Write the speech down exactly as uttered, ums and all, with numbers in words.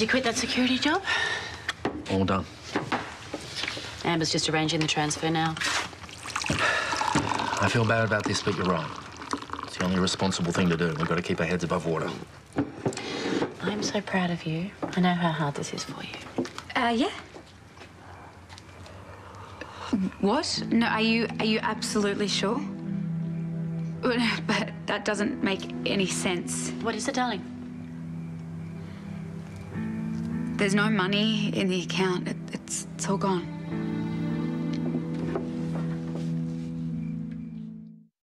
you quit that security job? All done. Amber's just arranging the transfer now. I feel bad about this, but you're right. It's the only responsible thing to do. We've got to keep our heads above water. I'm so proud of you. I know how hard this is for you. Uh, yeah. What? No, are you are you absolutely sure? But that doesn't make any sense. What is it, darling? There's no money in the account. It, it's, it's all gone.